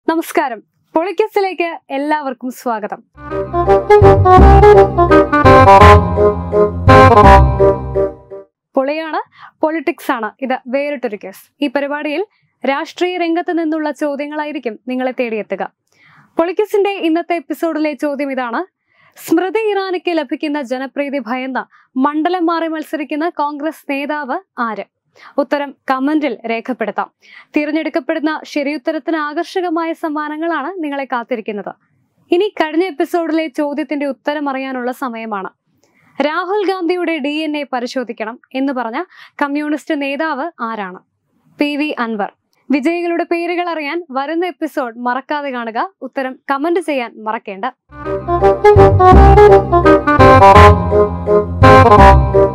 നമസ്കാരം. പൊളിക്കസിലേക്ക് എല്ലാവർക്കും സ്വാഗതം. പൊളിയാണ്, പൊളിറ്റിക്സ് ആണ്. ഇത് വേറിട്ടൊരു കേസ്. ഈ പരിപാടിയിൽ രാഷ്ട്രീയ രംഗത്ത് നിന്നുള്ള ചോദ്യങ്ങളായിരിക്കും നിങ്ങളെ തേടിയെത്തുക. പൊളിക്കസിന്റെ ഇന്നത്തെ എപ്പിസോഡിലെ ചോദ്യം ഇതാണ്: സ്മൃതി ഇറാനിക്ക് ലഭിക്കുന്ന ജനപ്രീതി ഭയന്ന മണ്ഡലം മാറി മത്സരിക്കുന്ന കോൺഗ്രസ് നേതാവ് ആര്? ഉത്തരം കമന്റിൽ രേഖപ്പെടുത്താം. തിരഞ്ഞെടുക്കപ്പെടുന്ന ശരിയുത്തരത്തിന് ആകർഷകമായ സമ്മാനങ്ങളാണ് നിങ്ങളെ കാത്തിരിക്കുന്നത്. ഇനി കഴിഞ്ഞ എപ്പിസോഡിലെ ചോദ്യത്തിന്റെ ഉത്തരം അറിയാനുള്ള സമയമാണ്. രാഹുൽ ഗാന്ധിയുടെ DNA പരിശോധിക്കണം എന്ന് പറഞ്ഞ കമ്മ്യൂണിസ്റ്റ് നേതാവ് ആരാണ്? PV അൻവർ. വിജയികളുടെ പേരുകൾ അറിയാൻ വരുന്ന എപ്പിസോഡ് മറക്കാതെ കാണുക. ഉത്തരം കമന്റ് ചെയ്യാൻ മറക്കേണ്ട.